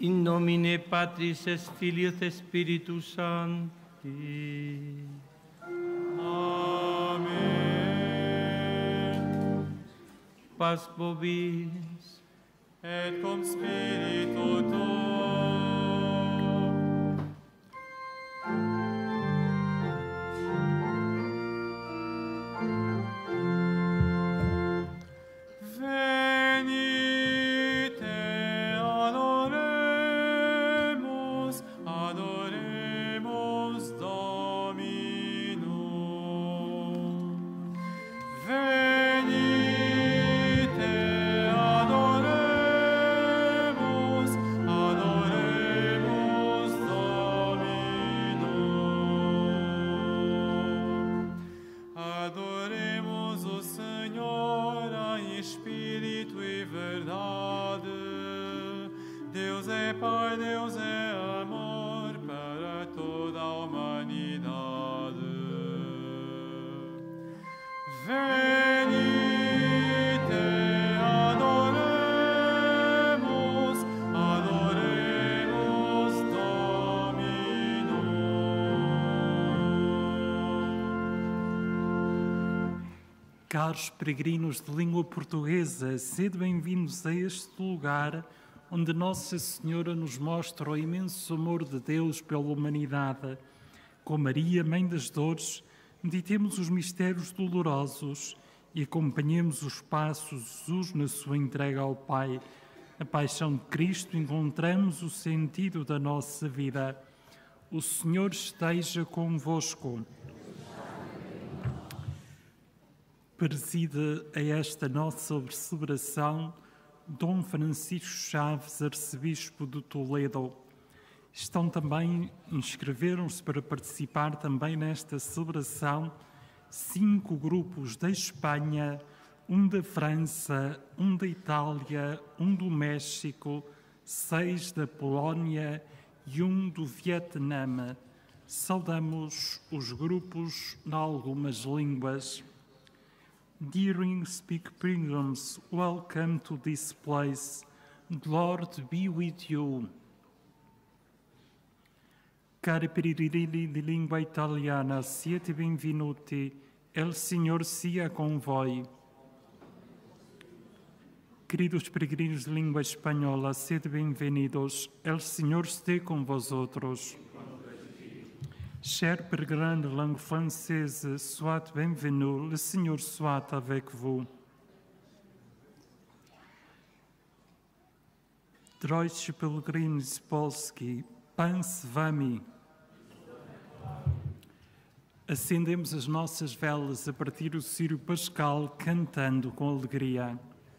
In nomine Patris et Filius et Spiritus Sancti. Amen. Paz vobis. Et cum spiritu tuo. Caros peregrinos de língua portuguesa, sede bem-vindos a este lugar onde Nossa Senhora nos mostra o imenso amor de Deus pela humanidade. Com Maria, Mãe das Dores, meditemos os mistérios dolorosos e acompanhemos os passos de Jesus na sua entrega ao Pai. Na paixão de Cristo encontramos o sentido da nossa vida. O Senhor esteja convosco. Preside a esta nossa celebração Dom Francisco Chaves, arcebispo de Toledo. Estão também, inscreveram-se para participar também nesta celebração 5 grupos da Espanha, um da França, um da Itália, um do México, 6 da Polónia e um do Vietnã. Saudamos os grupos em algumas línguas. Dear Speak Pilgrims, welcome to this place. The Lord be with you. Cari peregrini di lingua italiana, siete benvenuti. El Signor sia con voi. Queridos peregrinos de língua espanhola, sede bem-vindos. El Signor esté con vosotros. Chers pèlerins de langue française, soyez bienvenus, le Seigneur soit avec vous. Drogi peregrini z Polski, Pan z wami. Acendemos as nossas velas a partir do círio pascal, cantando com alegria.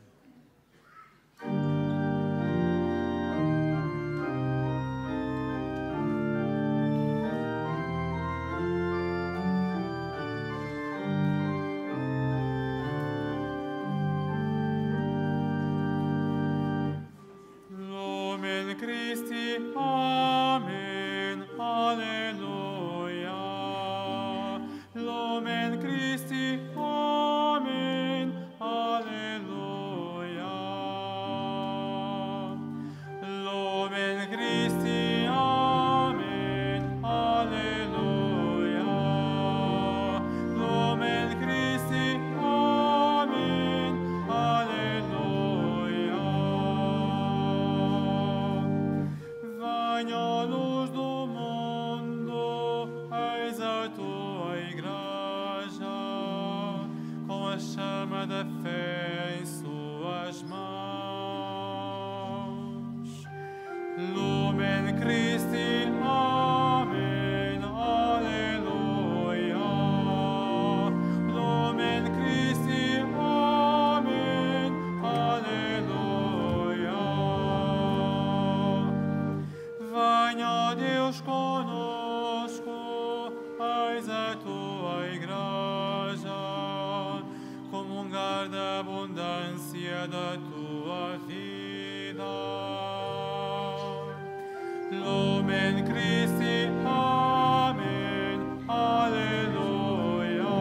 Lumen Christi, Amen, Alleluia.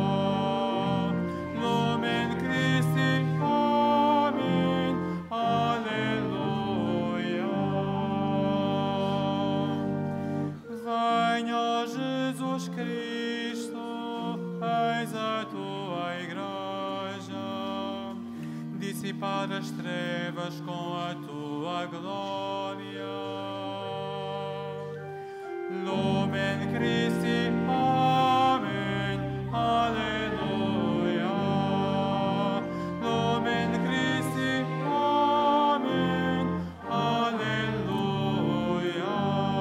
Lumen Christi, Amen, Alleluia. Venha Jesus Cristo, eis a tua igreja, dissipar as trevas com a tua glória. Lumen Christi, Amen, Alleluia. Lumen Christi, Amen, Alleluia.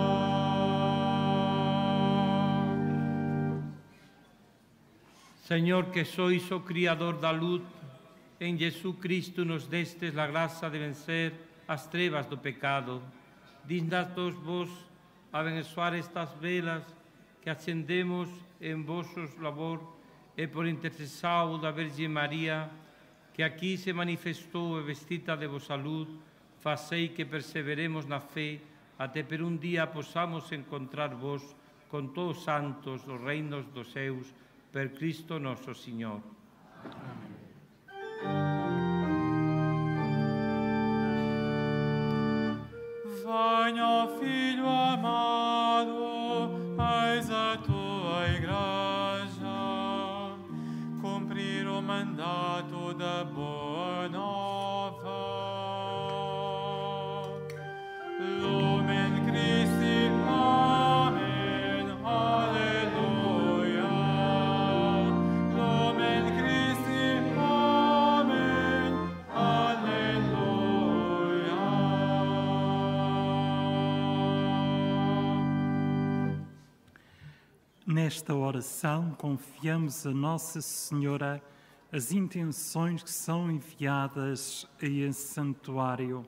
Señor, que sois o Criador da luz, en Jesucristo nos destes la graça de vencer as trevas do pecado. Dignados vos abençoar estas velas que acendemos en vosos labor e por intercessão da Virgem Maria, que aqui se manifestou e vestida de vossa luz, facei que perseveremos na fé, até per un día possamos encontrar vos con todos os santos dos reinos dos céus, per Cristo nosso Senhor. Venha, Filho amado, eis a tua igreja, cumprir o mandato da boa nova. Lumen Christi, Amen, Alleluia. Lumen Christi, Amen, Alleluia. Nesta oração, confiamos a Nossa Senhora as intenções que são enviadas a esse santuário.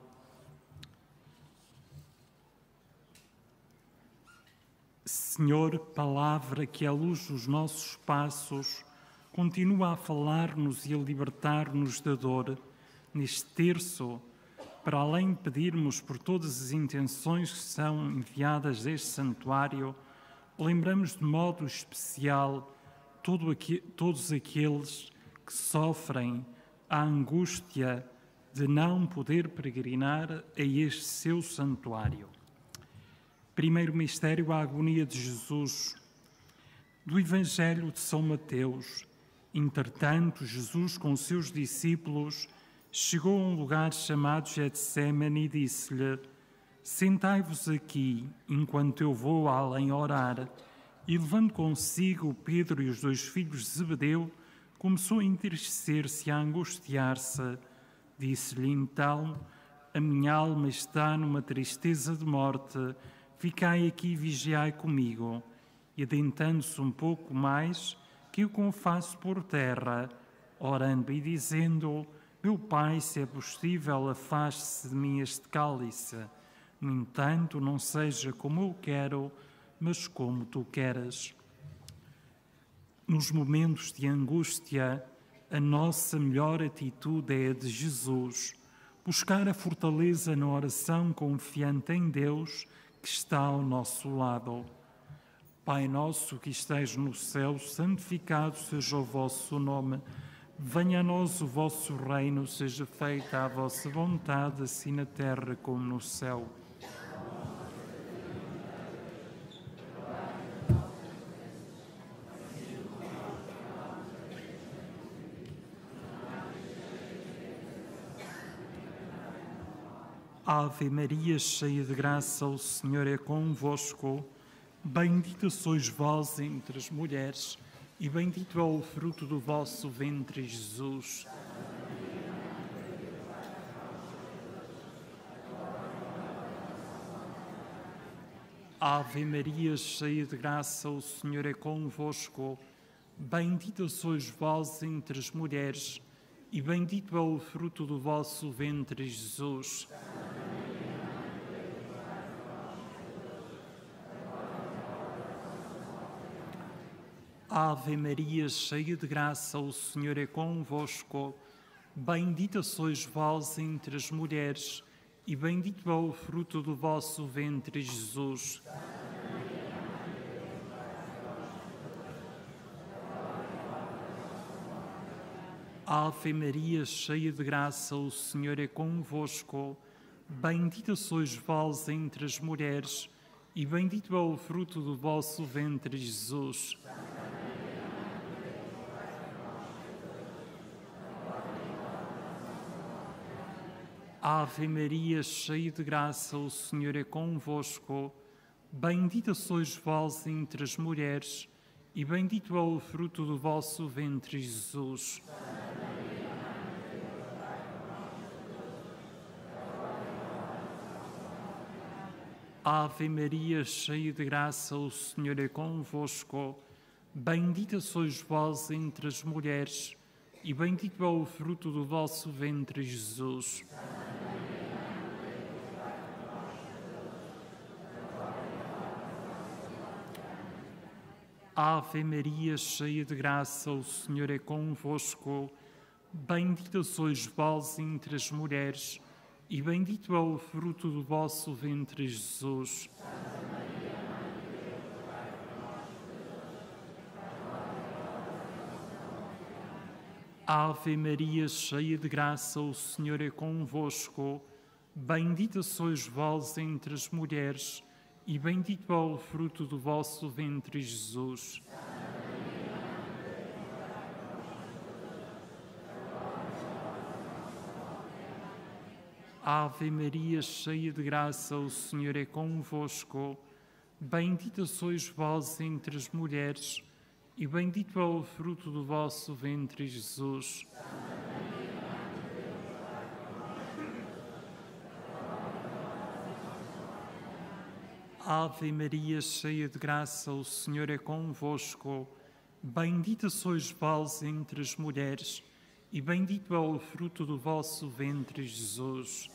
Senhor, palavra que, à luz dos nossos passos, continua a falar-nos e a libertar-nos da dor, neste terço, para além de pedirmos por todas as intenções que são enviadas a este santuário, lembramos de modo especial todos aqueles que sofrem a angústia de não poder peregrinar a este seu santuário. Primeiro mistério, a agonia de Jesus. Do Evangelho de São Mateus. Entretanto, Jesus, com os seus discípulos, chegou a um lugar chamado Getsemane e disse-lhe: sentai-vos aqui, enquanto eu vou além orar. E levando consigo Pedro e os dois filhos de Zebedeu, começou a entristecer-se e a angustiar-se. Disse-lhe então: a minha alma está numa tristeza de morte, ficai aqui e vigiai comigo. E adentrando-se um pouco mais, que o faço por terra, orando e dizendo: meu Pai, se é possível, afaste-se de mim este cálice. No entanto, não seja como eu quero, mas como tu queres. Nos momentos de angústia, a nossa melhor atitude é a de Jesus, buscar a fortaleza na oração confiante em Deus que está ao nosso lado. Pai nosso que estais no céu, santificado seja o vosso nome. Venha a nós o vosso reino, seja feita a vossa vontade, assim na terra como no céu. Ave Maria, cheia de graça, o Senhor é convosco. Bendita sois vós entre as mulheres, e bendito é o fruto do vosso ventre, Jesus. Ave Maria, cheia de graça, o Senhor é convosco. Bendita sois vós entre as mulheres, e bendito é o fruto do vosso ventre, Jesus. Ave Maria, cheia de graça, o Senhor é convosco. Bendita sois vós entre as mulheres, e bendito é o fruto do vosso ventre, Jesus. Ave Maria, cheia de graça, o Senhor é convosco. Bendita sois vós entre as mulheres, e bendito é o fruto do vosso ventre, Jesus. Ave Maria, cheia de graça, o Senhor é convosco. Bendita sois vós entre as mulheres, e bendito é o fruto do vosso ventre, Jesus. Ave Maria, cheia de graça, o Senhor é convosco. Bendita sois vós entre as mulheres, e bendito é o fruto do vosso ventre, Jesus. Ave Maria, cheia de graça, o Senhor é convosco. Bendita sois vós entre as mulheres, e bendito é o fruto do vosso ventre, Jesus. Ave Maria, cheia de graça, o Senhor é convosco. Bendita sois vós entre as mulheres, e bendito é o fruto do vosso ventre, Jesus. Ave Maria, cheia de graça, o Senhor é convosco. Bendita sois vós entre as mulheres, e bendito é o fruto do vosso ventre, Jesus. Ave Maria, cheia de graça, o Senhor é convosco. Bendita sois vós entre as mulheres, e bendito é o fruto do vosso ventre, Jesus.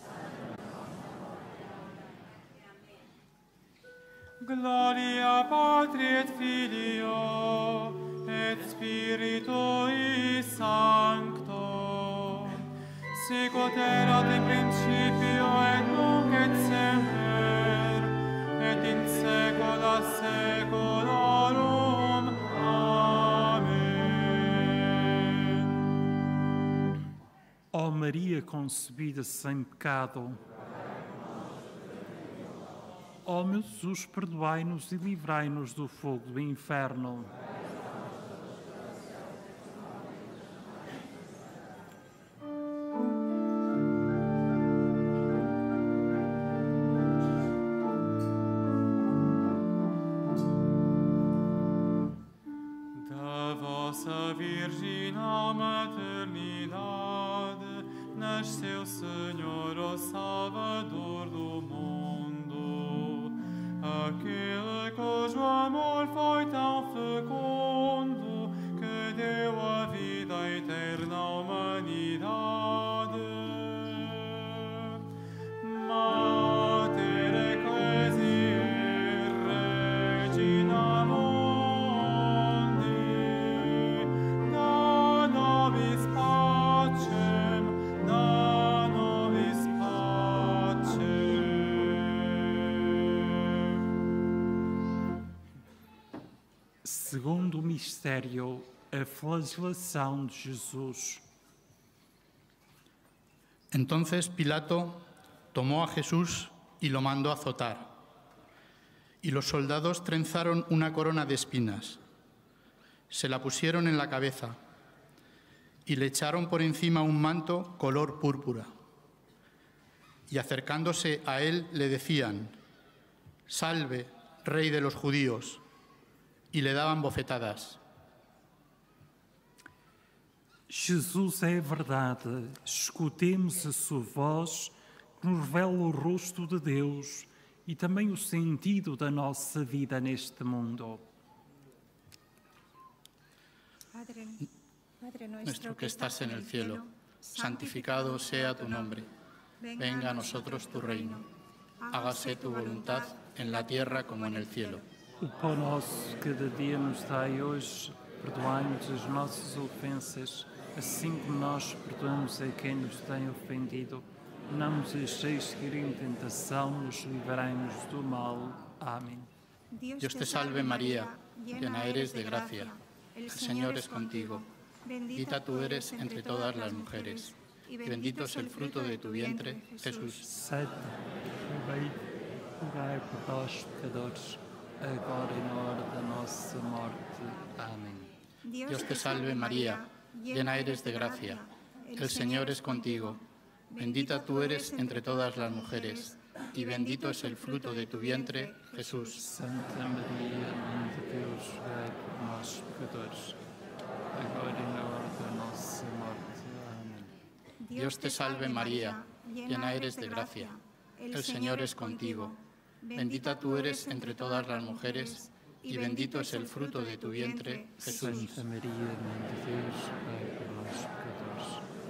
Gloria Patri et Filio et Spiritui Sancto, sicut erat in principio et nunc et semper, et in saecula saeculorum. Amém. Ó Maria concebida sem pecado, ó meu Jesus, perdoai-nos e livrai-nos do fogo do inferno. Da vossa virginal maternidade nasceu, Senhor, o Salvador do mundo, aquele cujo amor foi tão fecundo que deu a vida eterna à humanidade. Mater Ecclesiae Regina Mundi, da nobis pacem, da nobis pacem. Segundo o mistério, a flagelação de Jesus. Entonces Pilato tomó a Jesús y lo mandó azotar. Y los soldados trenzaron una corona de espinas, se la pusieron en la cabeza y le echaron por encima un manto color púrpura. Y acercándose a él le decían: «Salve, Rey de los judíos», y le daban bofetadas. Jesus é a verdade. Escutemos a sua voz, que nos revela o rosto de Deus e também o sentido da nossa vida neste mundo. Padre Nuestro que estás en el cielo, santificado sea tu nombre. Venga a nosotros tu reino. Hágase tu voluntad en la tierra como en el cielo. O pão nosso cada dia nos dai hoje. Perdoai-nos as nossas ofensas, assim como nós perdoamos a quem nos tem ofendido. Não nos deixeis cair em tentação, nos livrai-nos do mal. Amém. Dios te salve María, llena eres de gracia. El Señor es contigo. Bendita tú eres entre todas las mujeres, y bendito es el fruto de tu vientre, Jesús. Sete, bem, rogai por nós, pecadores, agora e na hora da nossa morte. Amém. Dios te salve María, llena eres de gracia. El Señor es contigo. Bendita tú eres entre todas las mujeres, y bendito es el fruto de tu vientre, Jesús. Santa Maria, Mãe de Deus, rogai por nós, pecadores, agora e na hora da nossa morte. Amém. Dios te salve María, llena eres de gracia. El Señor es contigo. Bendita tú eres entre todas las mujeres, y bendito es el fruto de tu vientre, Jesús. Santa Maria, Mãe de Deus, rogai por nós, pecadores,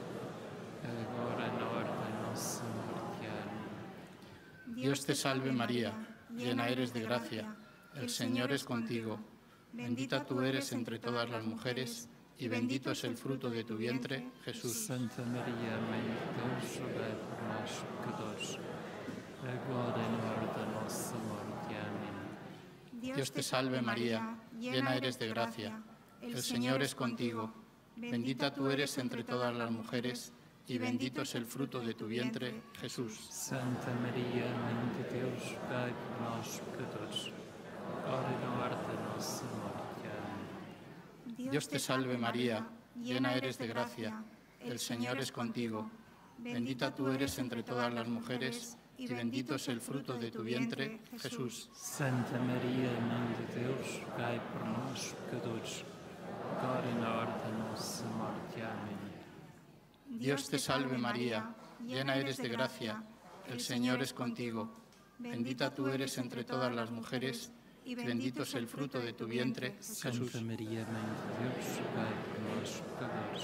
agora e na hora da nossa morte. Amém. Dios te salve María, llena eres de gracia. El Señor es contigo. Bendita tú eres entre todas las mujeres, y bendito es el fruto de tu vientre, Jesús. Santa Maria, Mãe de Deus, rogai por nós, pecadores, agora e na hora da nossa morte. Amém. Dios te salve María, llena eres de gracia. El Señor es contigo. Bendita tú eres entre todas las mujeres, y bendito es el fruto de tu vientre, Jesús. Santa Maria, Mãe de Deus, rogai por nós, pecadores, agora e na hora da nossa morte. Amém. Dios te salve María, llena eres de gracia. El Señor es contigo. Bendita tú eres entre todas las mujeres, y bendito es el fruto de tu vientre, Jesús. Santa Maria, Mãe de Deus, rogai por nós, pecadores, agora e na hora da nossa morte. Amém. Dios te salve María, llena eres de gracia. El Señor es contigo. Bendita tú eres entre todas las mujeres, y bendito es el fruto de tu vientre, Jesús. Santa Maria, Mãe de Deus, rogai por nós, pecadores,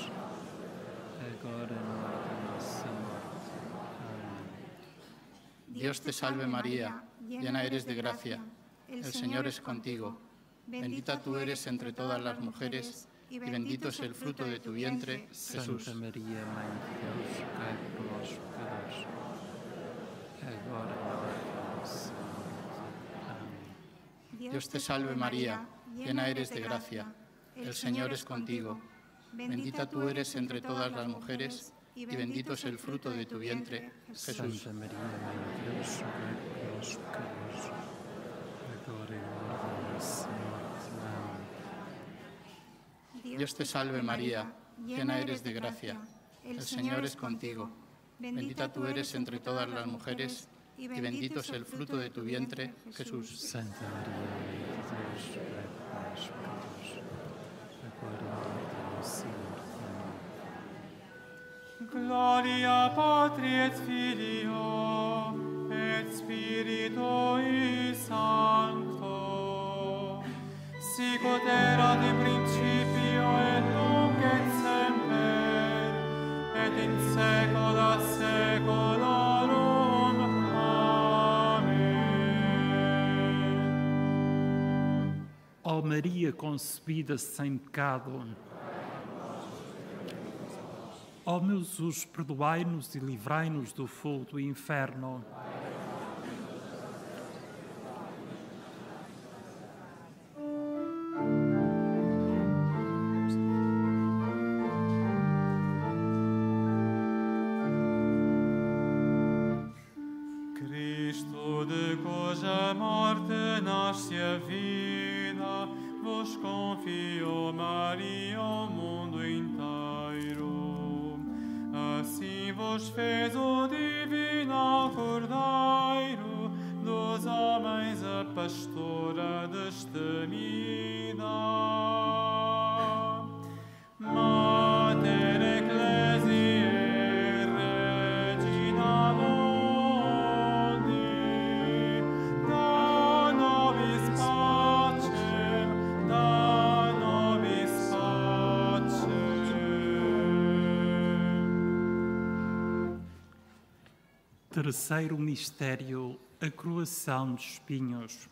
agora e na hora da nossa morte. Amém. Dios te salve María, llena eres de gracia. El Señor es contigo. Bendita tú eres entre todas las mujeres, y bendito es el fruto de tu vientre, Jesús. Santa Maria, Mãe de Deus, rogai por nós, pecadores, agora e na hora da nossa morte. Amém. Dios te salve María, llena eres de gracia. El Señor es contigo. Bendita tú eres entre todas las mujeres, y bendito es el fruto de tu vientre, Jesús. Santa Maria, Mãe de Deus, rogai por nós, pecadores, agora e na hora da nossa morte. Amém. Dios te salve María, llena eres de gracia. El Señor es contigo. Bendita tú eres entre todas las mujeres, y bendito es el fruto de tu vientre, Jesús. Santa Maria, Mãe de Deus, rogai por nós, pecadores, agora e na hora da nossa morte. Amém. Gloria Patri et Filio et Spiritui Sancto, sicut erat in principio et nunc et semper, et in saecula saeculorum. Amém. Ó Maria concebida sem pecado, ó meu Jesus, perdoai-nos e livrai-nos do fogo do inferno. Cristo, de cuja morte nasce a vida, vos confio, Maria, o mundo inteiro. Assim vos fez o divino Cordeiro, dos homens a pastora destemida. Mater Ecclesiae Regina Mundi, da nobis pacem, da nobis pacem. Terceiro mistério, a coroação de espinhos.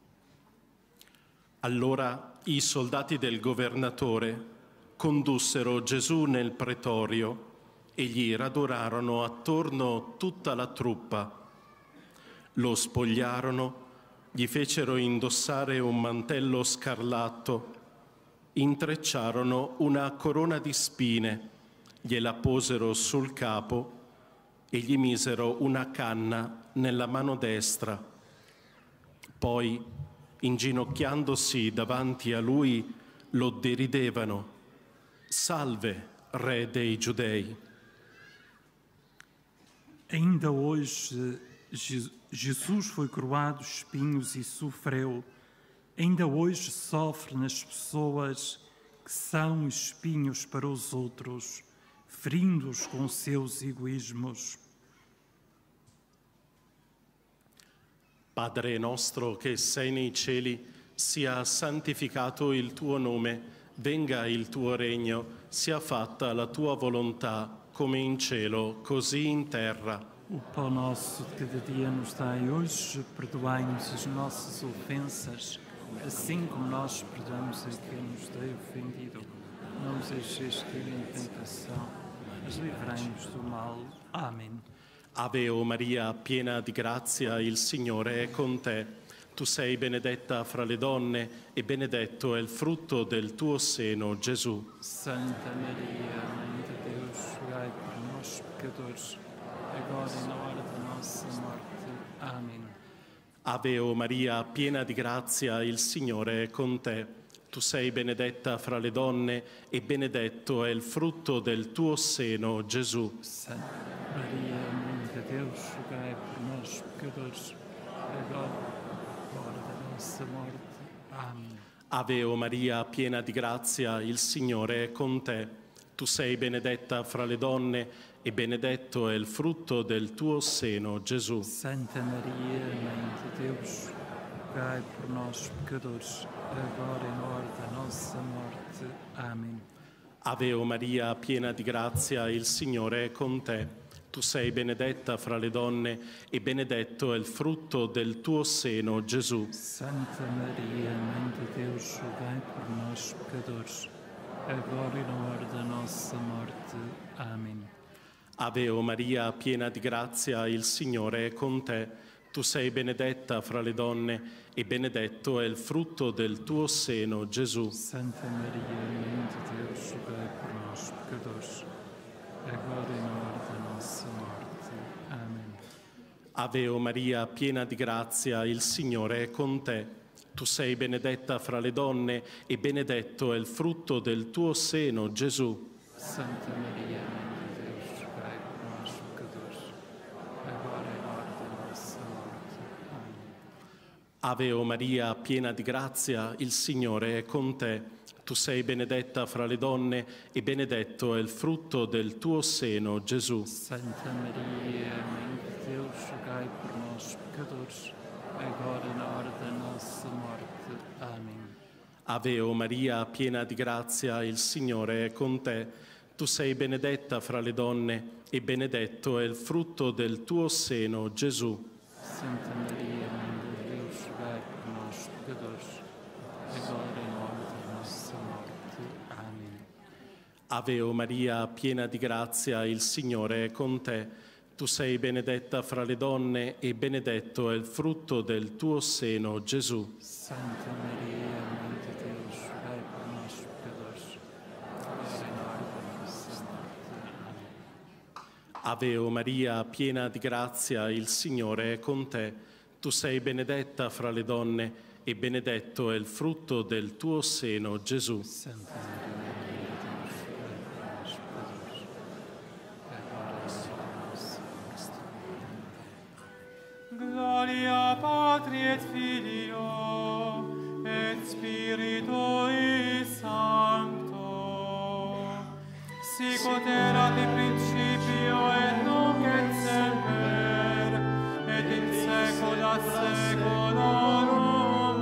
Allora i soldati del governatore condussero Gesù nel pretorio e gli radunarono attorno tutta la truppa. Lo spogliarono, gli fecero indossare un mantello scarlatto, intrecciarono una corona di spine, gliela posero sul capo e gli misero una canna nella mano destra Poi, inginocchiandosi davanti a lui, lo deridevano. Salve, Re dei Giudei! Ainda hoje, Jesus foi coroado de espinhos e sofreu. Ainda hoje sofre nas pessoas que são espinhos para os outros, ferindo-os com seus egoísmos. Padre nostro che sei nei cieli, sia santificato il tuo nome, venga il tuo regno, sia fatta la tua volontà, come in cielo, così in terra. O pão nosso de cada dia nos dai hoje, perdoai-nos as nossas ofensas, assim como nós perdoamos a quem nos tem ofendido. Não nos deixeis cair em tentação, mas livrai-nos do mal. Amém. Ave o Maria, piena di grazia, il Signore è con te. Tu sei benedetta fra le donne e benedetto è il frutto del tuo seno, Gesù. Santa Maria, Mãe de Deus, rogai por nós, pecadores, agora e na hora da nossa morte. Amém. Ave o Maria, piena di grazia, il Signore è con te. Tu sei benedetta fra le donne e benedetto è il frutto del tuo seno, Gesù. Santa Maria, Mãe de Deus, rogai por nós, pecadores, agora e na hora da nossa morte. Amém. Ave o Maria, piena di grazia, il Signore è con te. Tu sei benedetta fra le donne e benedetto è il frutto del tuo seno, Gesù. Santa Maria, Mãe de Deus, rogai por nós, pecadores, agora e na hora da nossa morte. Amém. Ave o Maria, piena di grazia, il Signore è con te. Tu sei benedetta fra le donne e benedetto è il frutto del tuo seno, Gesù. Santa Maria, Mãe de Deus, rogai por nós, pecadores, agora e na hora da nossa morte. Amém. Ave o Maria, piena di grazia, il Signore è con te. Tu sei benedetta fra le donne e benedetto è il frutto del tuo seno, Gesù. Santa Maria, Mãe de Deus, rogai por nós, pecadores, agora e na hora da nossa morte. Amém. Ave o Maria, piena di grazia, il Signore è con te. Tu sei benedetta fra le donne e benedetto è il frutto del tuo seno, Gesù. Santa Maria, Mãe de Deus, rogai por nós, pecadores, agora e na hora da nossa morte. Amém. Ave o Maria, piena di grazia, il Signore è con te. Tu sei benedetta fra le donne e benedetto è il frutto del tuo seno, Gesù. Santa Maria, Mãe de Deus, rogai por nós, pecadores, agora e na hora da nossa morte. Amém. Ave o Maria, piena di grazia, il Signore è con te. Tu sei benedetta fra le donne e benedetto è il frutto del tuo seno, Gesù. Santa Maria, Mãe de Deus, rogai por nós, pecadores, agora e na hora da nossa morte. Amém. Ave o Maria, piena di grazia, il Signore è con te. Tu sei benedetta fra le donne e benedetto è il frutto del tuo seno, Gesù. Santa Maria, Mãe de Deus, rogai por nós, pecadores, agora e na hora da nossa morte. Amém. Ave o Maria, piena di grazia, il Signore è con te. Tu sei benedetta fra le donne e benedetto è il frutto del tuo seno, Gesù. Santa Maria, Mãe de Deus, rogai por nós, pecadores, agora e na hora da nossa morte. Gloria Patri et Filio et Spiritui Sancto, sic ut erat in principio et nunc et semper, et in saecula saeculorum.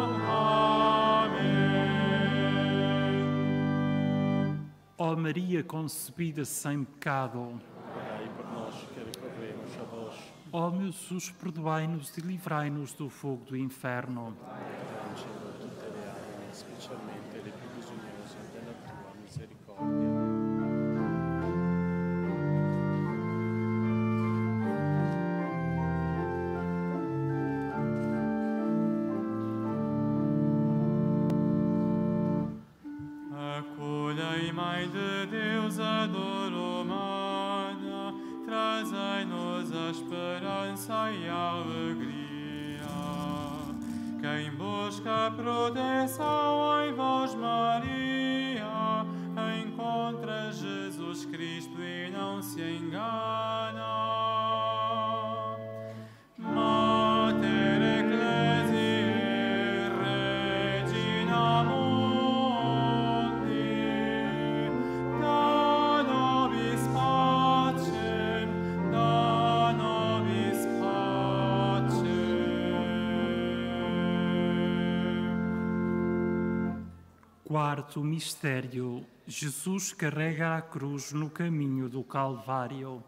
Amém. Ó Maria concebida sem pecado, Rogai por nós que recorremos a vós. ó meu Jesus, perdoai-nos e livrai-nos do fogo do inferno. Angelo, tutte le anime, specialmente le più bisognose della tua misericordia. Acolhei, Mãe de Deus, a dor humana, trazei-nos a esperança e a alegria. Que que proteção ai vós, Maria, encontra Jesus Cristo e não se engana. Mater Ecclesiae, Regina Mundi, da nobis pacem, da nobis pacem. Quarto mistério: Jesus carrega a cruz no caminho do Calvário.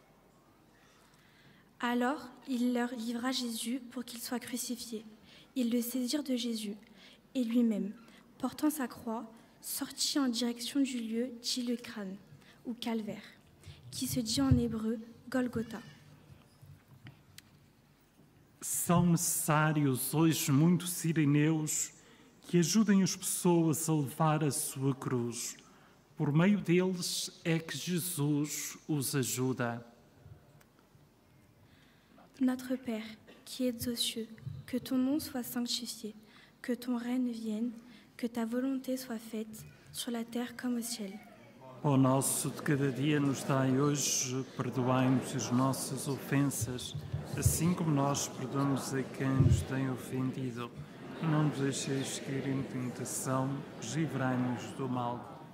Alors, il leur livra Jésus pour qu'il soit crucifié. Ils le saisirent de Jésus, et lui-même, portant sa croix, sortit en direction du lieu dit le crâne, ou calvaire, qui se dit en hébreu Golgotha. São necessários hoje muitos irineus que ajudem as pessoas a levar a sua cruz. Por meio deles é que Jesus os ajuda. Notre Père, qui es aux cieux, que ton nom soit sanctifié, que ton règne vienne, que ta volonté soit faite, sur la terre comme au ciel. O nosso de cada dia nos dai hoje, perdoai-nos as nossas ofensas, assim como nós perdoamos a quem nos tem ofendido. E não nos deixeis cair em tentação, livrai-nos do mal.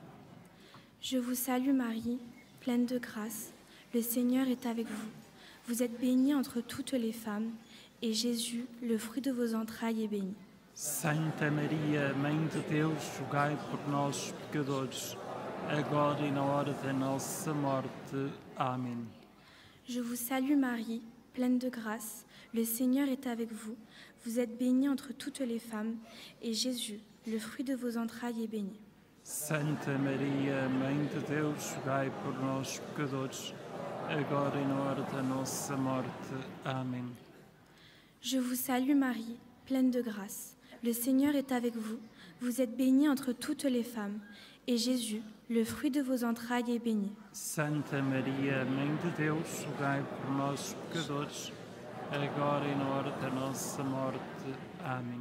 Je vous salue Marie, pleine de grâce, le Seigneur est avec vous. Vous êtes bénie entre toutes les femmes, et Jésus, le fruit de vos entrailles, est béni. Santa Maria, Mãe de Deus, rogai por nós, pecadores, agora e na hora da nossa morte. Amém. Je vous salue Marie, pleine de grâce, le Seigneur est avec vous. Vous êtes bénie entre toutes les femmes, et Jésus, le fruit de vos entrailles, est béni. Santa Maria, Mãe de Deus, rogai por nós, pecadores, agora e na hora da nossa morte. Amém. Je vous salue Marie, pleine de grâce. Le Seigneur est avec vous. Vous êtes bénie entre toutes les femmes, et Jésus, le fruit de vos entrailles, est béni. Santa Maria, Mãe de Deus, rogai por nós, pecadores, agora e na hora da nossa morte. Amém.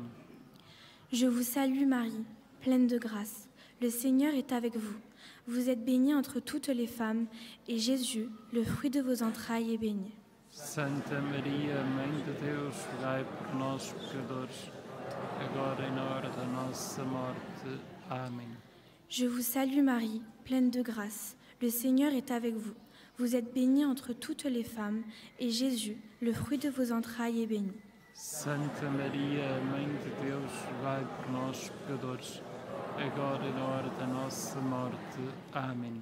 Je vous salue Marie, pleine de grâce. Le Seigneur est avec vous. Vous êtes bénie entre toutes les femmes, et Jésus, le fruit de vos entrailles, est béni. Santa Maria, Mãe de Deus, rogai por nós, pecadores, agora e na hora da nossa morte. Amém. Je vous salue Marie, pleine de grâce. Le Seigneur est avec vous. Vous êtes bénie entre toutes les femmes, et Jésus, le fruit de vos entrailles, est béni. Santa Maria, Mãe de Deus, rogai por nós, pecadores, agora e na hora da nossa morte. Amém.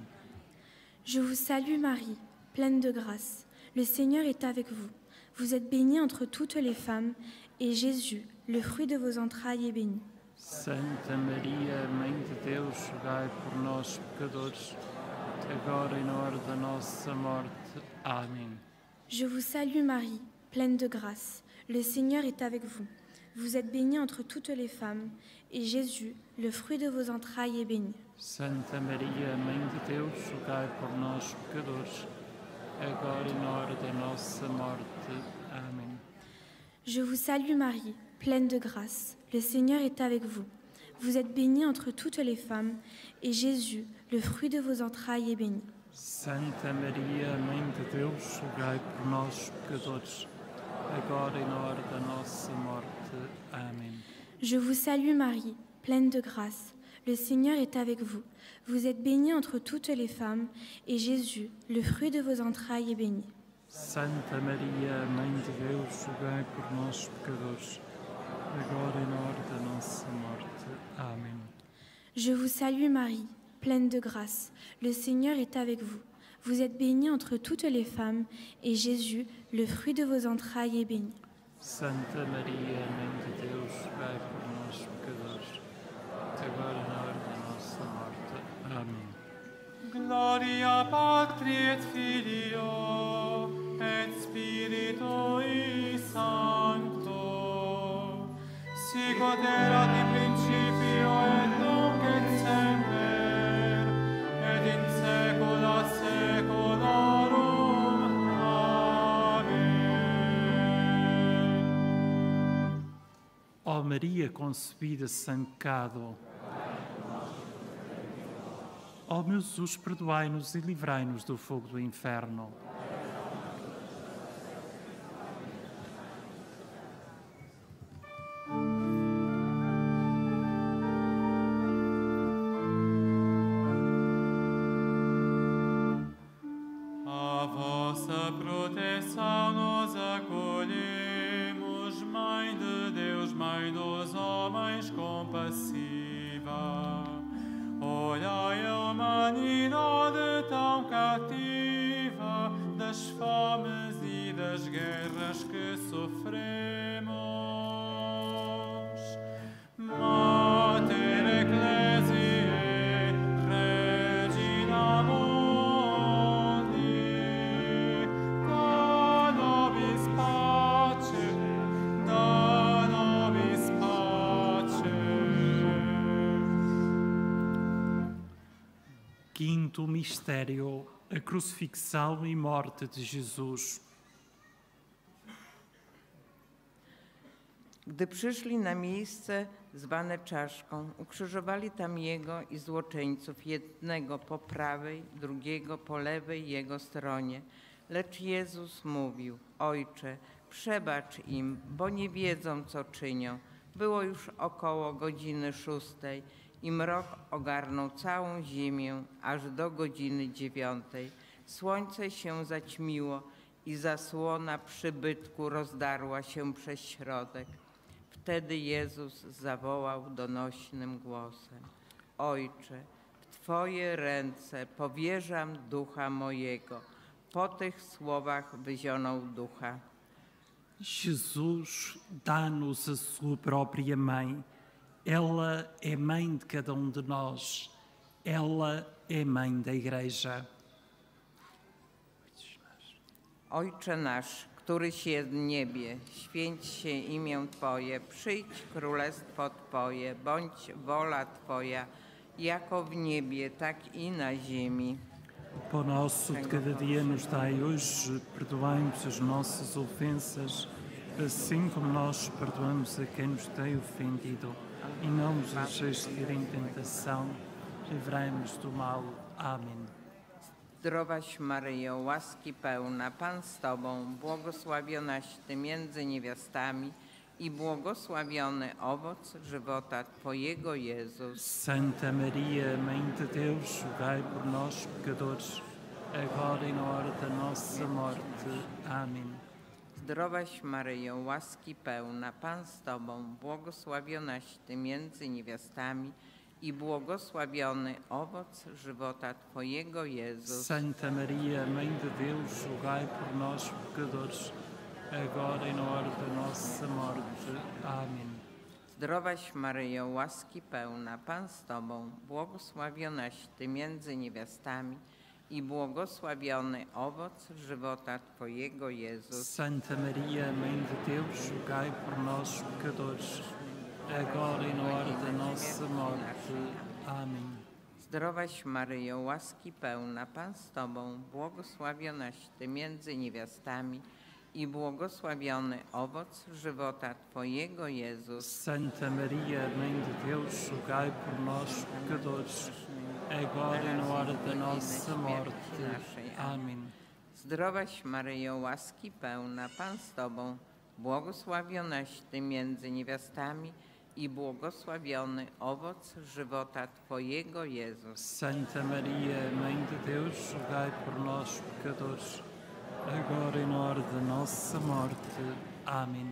Je vous salue Marie, pleine de grâce. Le Seigneur est avec vous. Vous êtes bénie entre toutes les femmes, et Jésus, le fruit de vos entrailles, est béni. Santa Maria, Mãe de Deus, rogai por nós, pecadores, agora e na hora da nossa morte. Amém. Je vous salue Marie, pleine de grâce. Le Seigneur est avec vous. Vous êtes bénie entre toutes les femmes, et Jésus, le fruit de vos entrailles, est béni. Santa Maria, Mãe de Deus, rogai por nós, pecadores, agora e na hora da nossa morte. Amém. Je vous salue Marie, pleine de grâce. Le Seigneur est avec vous. Vous êtes bénie entre toutes les femmes, et Jésus, le fruit de vos entrailles, est béni. Santa Maria, Mãe de Deus, rogai por nós, pecadores, agora e na hora da nossa morte. Amém. Je vous salue Marie, pleine de grâce. Le Seigneur est avec vous. Vous êtes bénie entre toutes les femmes, et Jésus, le fruit de vos entrailles, est béni. Santa Maria, Mãe de Deus, rogai por nós, pecadores, agora e na hora da nossa morte. Amém. Je vous salue Marie, pleine de grâce. Le Seigneur est avec vous. Vous êtes bénie entre toutes les femmes, et Jésus, le fruit de vos entrailles, est béni. Santa Maria, Mãe de Deus, rogai por nós, pecadores, agora e na hora da nossa morte. Amém. Gloria Patri et Filio et Spiritui Sancto, sic ut erat in principio et nunc et semper, et in saecula saeculorum. Amen. Ó Maria concebida sem pecado. Ó meu Jesus, perdoai-nos e livrai-nos do fogo do inferno. A vossa proteção nós acolhemos, Mãe de Deus, Mãe dos homens compassiva. Olhai a humanidade tão cativa das fomes e das guerras que sofremos. Mater Ecclesiae, Regina Mundi, da nobis pace, da nobis pace. Quinto mistério, a crucifixão e morte de Jesus. Gdy przyszli na miejsce zwane czaszką, ukrzyżowali tam Jego i złoczyńców, jednego po prawej, drugiego po lewej Jego stronie. Lecz Jezus mówił: Ojcze, przebacz im, bo nie wiedzą, co czynią. Było już około godziny 6 i mrok ogarnął całą ziemię aż do godziny 9. Słońce się zaćmiło i zasłona przybytku rozdarła się przez środek. Wtedy Jezus zawołał donośnym głosem: Ojcze, w Twoje ręce powierzam ducha mojego. Po tych słowach wyzionął ducha. Jesus dá-nos a sua própria mãe. Ela é mãe de cada de nós. Ela é mãe da Igreja. Ojcze nasz, któryś jest w niebie, święć się imię Twoje, przyjdź królestwo Twoje, bądź wola Twoja, jako w niebie, tak i na ziemi. O pão nosso de cada dia nos dai hoje, perdoai-nos as nossas ofensas, assim como nós perdoamos a quem nos tem ofendido. E não nos deixeis cair em tentação, livrai-nos do mal. Amém. Zdrowaś Maryjo, łaski pełna, Pan z Tobą, błogosławionaś Ty między niewiastami i błogosławiony owoc żywota Twojego, Jezus. Santa Maria, Mãe de Deus, rogai por nós, pecadores, agora e na hora da nossa morte. Amém. Zdrowaś Maryjo, łaski pełna, Pan z Tobą, błogosławionaś Ty między niewiastami i błogosławiony owoc żywota Twojego, Jezus. Santa Maria, Mãe de Deus, rogai por nós, pecadores, agora e na hora da nossa morte. Amém. Zdrowaś Maryjo, łaski pełna, Pan z Tobą, błogosławionaś Ty między niewiastami i błogosławiony owoc żywota Twojego, Jezus. Santa Maria, Mãe de Deus, rogai por nós, pecadores, agora e na hora da nossa morte. Amém. Zdrowaś Maryjo, łaski pełna, Pan z Tobą, błogosławionaś Ty między niewiastami i błogosławiony owoc żywota Twojego, Jezus. Santa Maria, Mãe de Deus, rogai por nós, pecadores, agora e na hora da nossa morte. Amém. Zdrowaś Maryjo, łaski pełna, Pan z Tobą, błogosławionaś Ty między niewiastami i błogosławiony owoc żywota Twojego, Jezus. Santa Maria, Mãe de Deus, rogai por nós, pecadores, agora e na hora da nossa morte. Amém.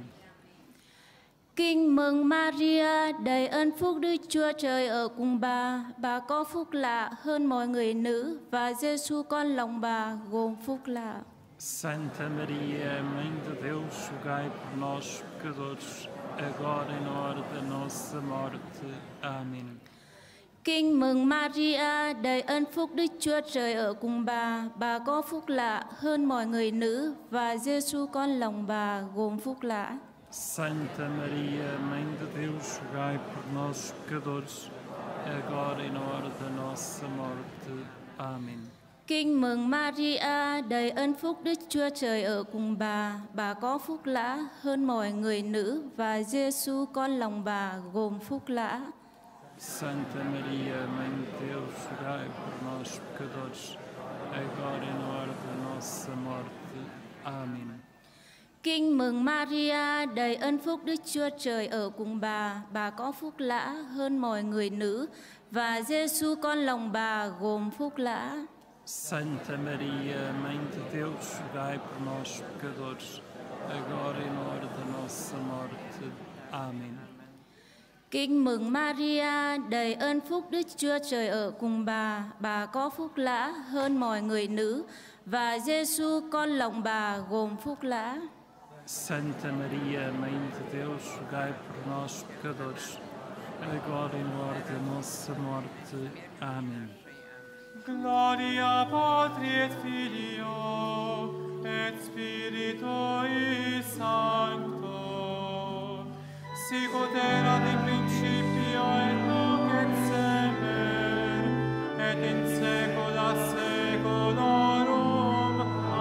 Kinh mừng Maria, đầy ơn phúc, Đức Chúa Trời ở cùng bà có phúc lạ hơn mọi người nữ, và Giêsu con lòng bà gồm phúc lạ. Santa Maria, Mãe de Deus, rogai por nós, pecadores, agora e na hora da nossa morte. Amém. Kinh mừng Maria, đầy ơn phúc, Đức Chúa Trời ở cùng bà có phúc lạ hơn mọi người nữ, và Giêsu con lòng bà gồm phúc lạ. Santa Maria, Mãe de Deus, rogai por nós, pecadores, agora e na hora da nossa morte. Amém. Kinh mừng Maria, đầy ơn phúc, Đức Chúa Trời ở cùng bà có phúc lạ hơn mọi người nữ, và Giêsu con lòng bà gồm phúc lạ. Santa Maria, Mãe de Deus, rogai por nós, pecadores, agora e na hora da nossa morte. Amém. Kinh mừng Maria, đầy ơn phúc, Đức Chúa Trời ở cùng bà có phúc lạ hơn mọi người nữ, và Giêsu con lòng bà gồm phúc lạ. Santa Maria, Mãe de Deus, rogai por nós, pecadores, agora e na hora da nossa morte. Amém. Kinh mừng Maria, đầy ơn phúc, Đức Chúa Trời ở cùng bà có phúc lạ hơn mọi người nữ, và Giêsu con lòng bà gồm phúc lạ. Santa Maria, Mãe de Deus, rogai por nós, pecadores, agora e na hora da nossa morte. Amém. Gloria Patri et Filio et Spiritui Sancto, sicut erat in principio et nunc et semper, et in saecula saeculorum.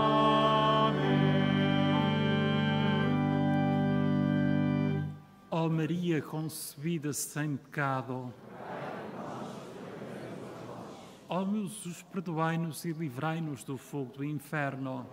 Amém. Ó Maria concebida sem pecado, ó meu Jesus, perdoai-nos e livrai-nos do fogo do inferno.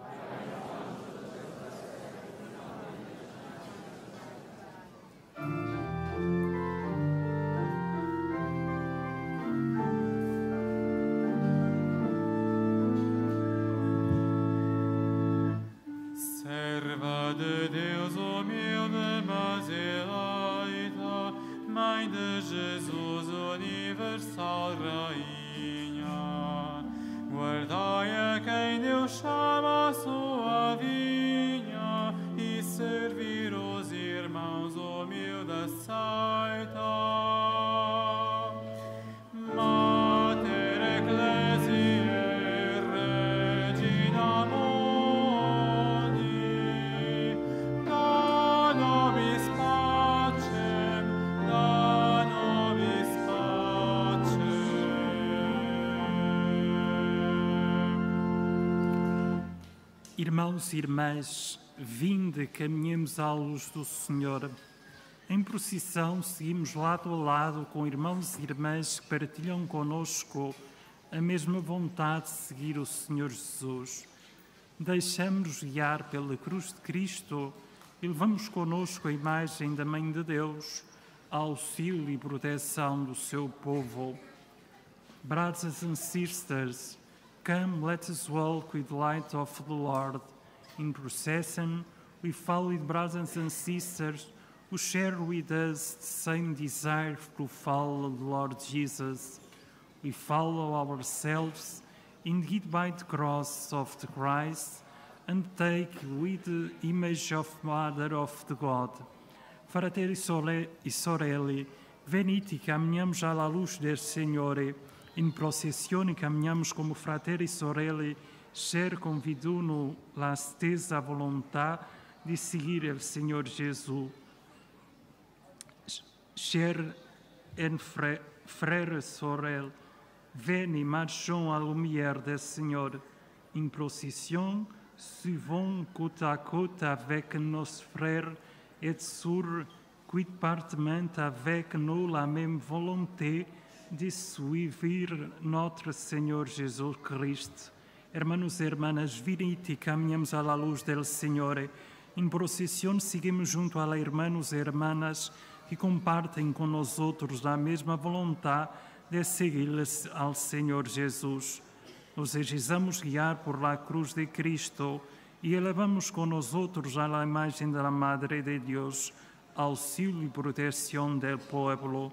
Serva de Deus, humilde, Mazilaita, Mãe de Jesus, universal Rainha, guardai a quem Deus chama a sua vinha e servir os irmãos humildes saita. Mater Ecclesiae, Regina Mundi, da nobis pacem, da nobis pacem. Irmãos e irmãs, vinde, caminhemos à luz do Senhor. Em procissão, seguimos lado a lado com irmãos e irmãs que partilham conosco a mesma vontade de seguir o Senhor Jesus. Deixamos-nos guiar pela cruz de Cristo e levamos conosco a imagem da Mãe de Deus, auxílio e proteção do seu povo. Brothers and sisters, come, let us walk with the light of the Lord. In procession, we follow with brothers and sisters who share with us the same desire to follow the Lord Jesus. We follow ourselves, indeed, by the cross of the Christ, and take with the image of Mother of the God. Fratelli e sorelle, venite, camminiamo alla luce del Signore. In processione camminiamo come fratelli e sorelle, convidando la stessa volontà di seguire il Signore Gesù. Chers frères et sœurs, venez, marchons à la lumière du Seigneur. En procession, suivons côte à côte avec nos frères et sœurs qui partagent avec nous la même volonté de suivre notre Seigneur Jésus-Christ. Hermanos e hermanas, venite, caminhamos à la luz del Señor. En procesión seguimos junto a hermanos e hermanas que compartem com nós outros a mesma vontade de seguir ao Senhor Jesus. Nos deixamos guiar por la cruz de Cristo e elevamos com nós outros a la imagem da Madre de Deus, auxílio e proteção del pueblo.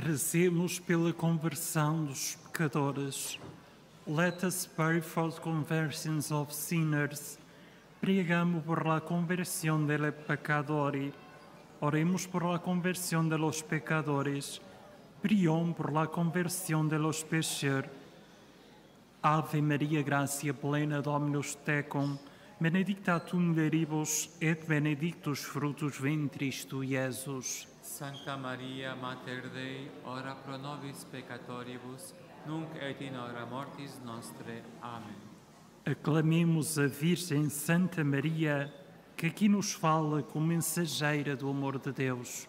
Rezemos pela conversão dos pecadores. Let us pray for the conversions of sinners. Pregamos por la conversión de los pecadores. Oremos por la conversión de los pecadores. Prions por la conversión de los pécheurs. Ave Maria, gratia plena, Dominus tecum, benedicta tu mulieribus, et benedictus fructus ventris tu, Iesus. Sancta Maria, Mater Dei, ora pro nobis peccatoribus, nunc et in hora mortis nostre. Amém. Aclamemos a Virgem Santa Maria, que aqui nos fala como mensageira do amor de Deus.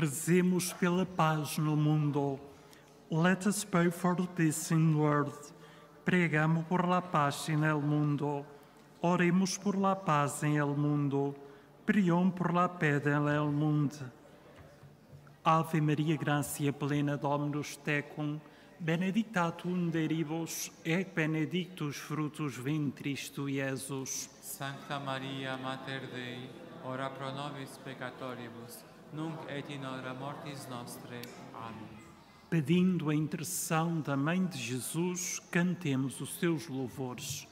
Rezemos pela paz no mundo. Let us pray for peace in the world. Pregamos por la paz en el mundo. Oremos por la paz en el mundo. Prions por la paix en el mundo. Ave Maria, gratia plena, Dominus tecum, benedicta tu in mulieribus, et benedictus fructus ventris tui, Iesus. Sancta Maria, Mater Dei, ora pro nobis peccatoribus, nunc et in hora mortis nostre. Amém. Pedindo a intercessão da Mãe de Jesus, cantemos os seus louvores.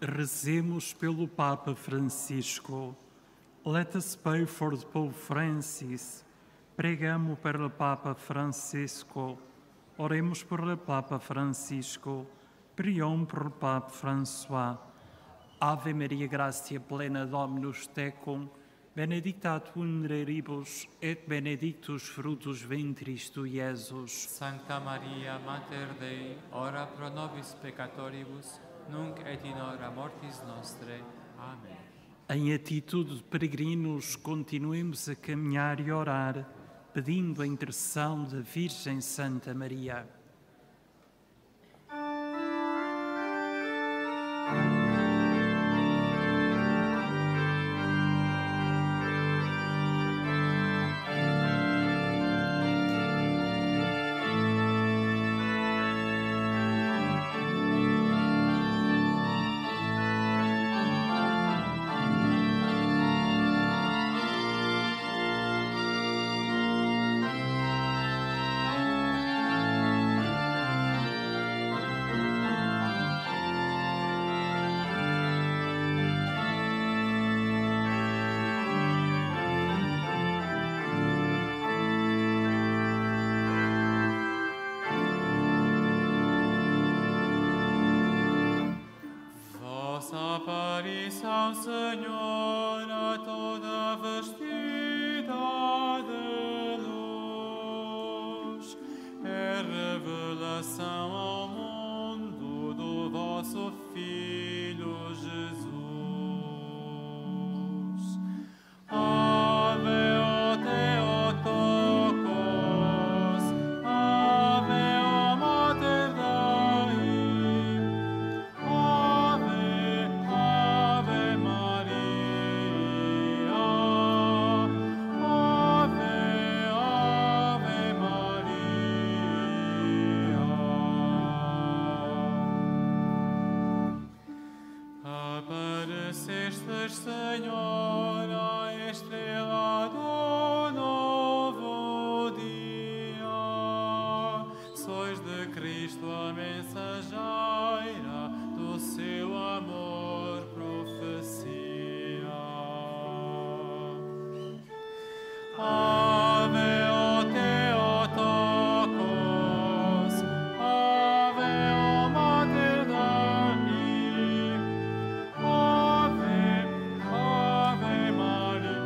Rezemos pelo Papa Francisco. Let us pray for Pope Francis. Pregamos pelo Papa Francisco. Oremos por el Papa Francisco. Prions por el Papa François. Ave Maria, gratia plena, Dominus tecum, benedicta tu in mulieribus, et benedictus fructus ventris tui, Iesus. Sancta Maria, Mater Dei, ora pro nobis peccatoribus, nunc et in hora mortis nostre. Amém. Em atitude de peregrinos, continuemos a caminhar e orar, pedindo a intercessão da Virgem Santa Maria. Aparição, Senhora, toda vestida de luz, é revelação ao mundo do vosso Filho Jesus. Ave o Theotokos, Ave o Mater Dei, Ave Maria, Ave Maria. Aparecestes, Senhora, estrela do novo dia, sois de Cristo a mensageira, do seu amor profecia. Ave o Theotokos, Ave o Mater Dei, Ave Maria,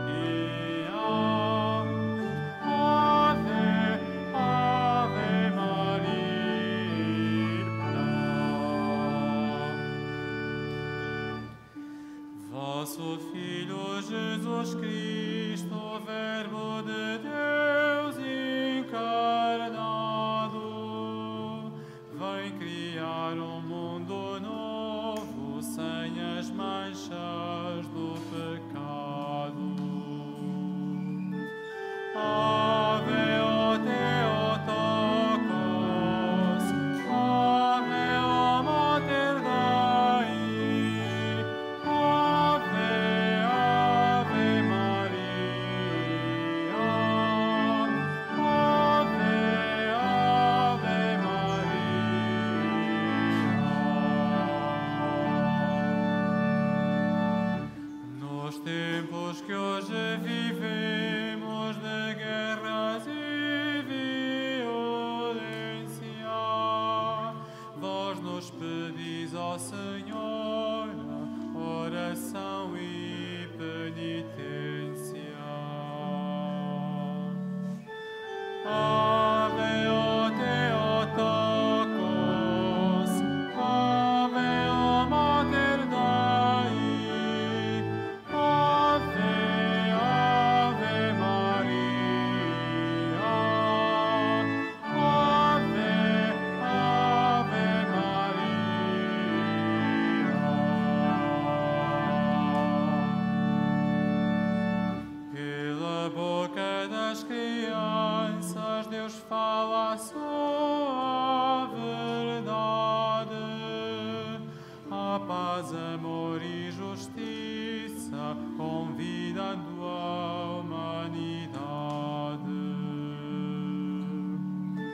Ave Maria. Vosso Filho Jesus Cristo, Verbo de Deus encarnado, vem criar mundo novo, sem as manchas do pecado. Ave o Theotokos, Ave o Mater Dei, Ave Maria, Ave Maria. Nos tempos que hoje vivemos de guerras e violência, vós nos pedis, ó Senhora, oração e penitência. Ave o Theotokos, Ave o Mater Dei, Ave Maria, Ave Maria. Pela boca das crianças, Deus fala a sua verdade, a paz, amor e justiça, convidando a humanidade.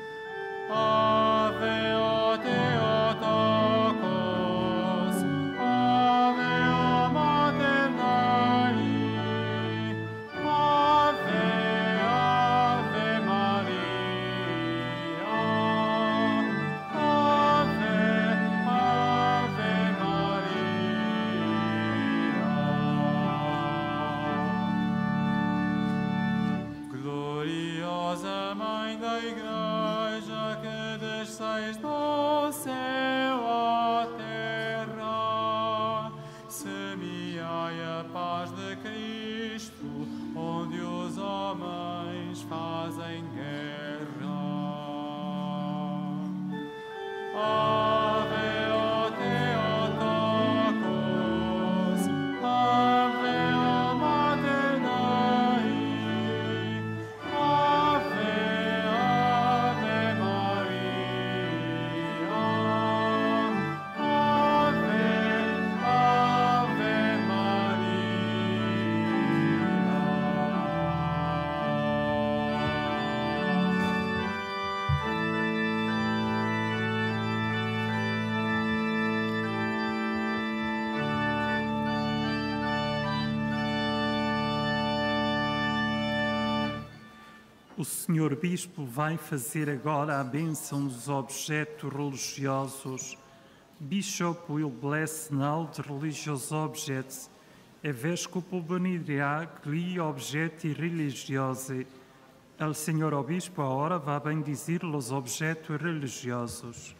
Ave o Theotokos, fazem guerra. Ave o Theotokos, Ave o Mater Dei, Ave, Ave Maria, Ave, Ave O Senhor Bispo vai fazer agora a bênção dos objetos religiosos. Bishop will bless now the religious objects. Episcopo bendirá gli objetti religiosi. El Senhor Obispo agora vai bendizer os objetos religiosos.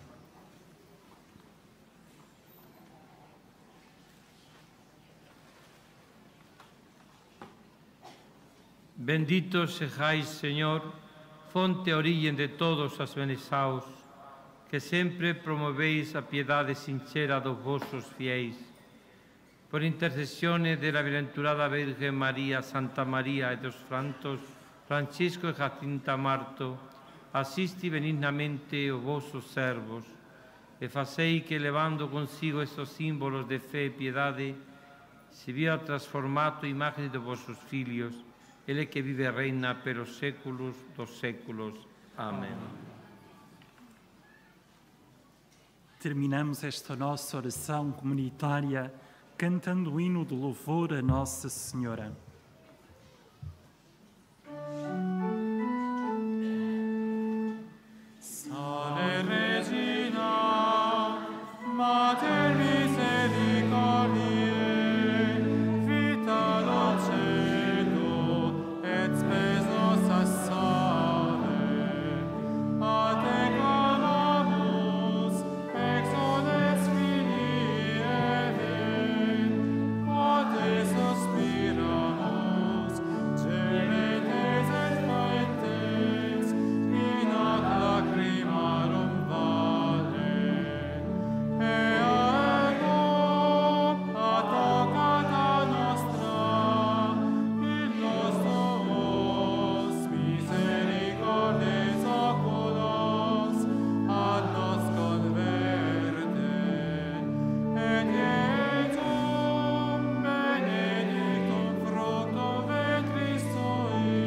Bendito sejáis, Señor, fonte e origen de todos os benesaos, que sempre promovéis a piedade sincera dos vosos fiéis. Por intercesione de la bienaventurada Virgen María, Santa María e dos santos Francisco e Jacinta Marto, asisti benignamente os vosos servos, e facei que, levando consigo estes símbolos de fe e piedade, se via transformato imagen de vosos filhos, Ele que vive e reina pelos séculos dos séculos. Amém. Terminamos esta nossa oração comunitária cantando o hino de louvor a Nossa Senhora. Salve Regina, Mater misericordiae, vita dulcedo et spes nostra salve. A te clamamus, exodes Filii Eve, a te suspiramus, gementes et plaentes, in hoc lacrimarum vale. Ego, a toccata nostra, in nostro vos misericordes oculos, ad nos converte, et ietum benedictum fructum ventris tui,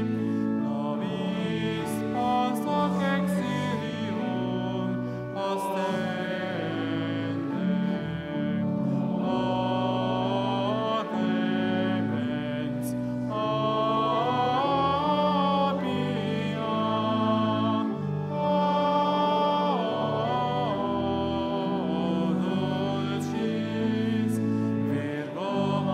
nobis post hoc exilium ostendem. O clemens, o pia, o dulcis Virgo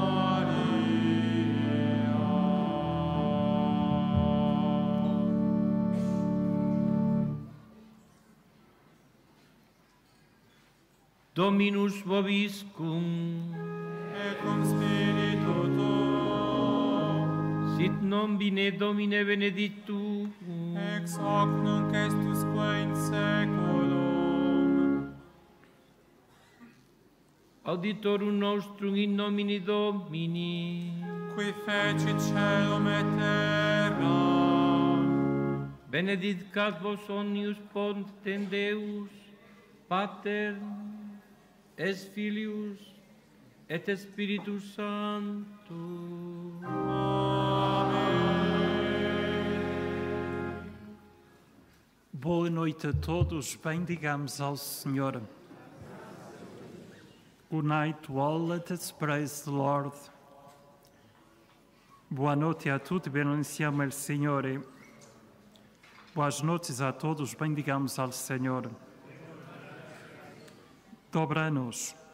Dominus vobiscum, et cum spiritu tuo, sit nomine Domine benedictum, ex hoc nunc estusque in saeculum. Auditorum nostrum in nomine Domini, Qui fecit caelum et terra, benedicat vos omnius potentem Deus, Pater, et Filius, et Spiritus Sanctus. Boa noite a todos, bendigamos ao Senhor. Good night to all, let us praise the Lord. Boa noite a tutti, benediciamo il Signore. Boas noites a todos, bendigamos ao Senhor. Dobra-nos.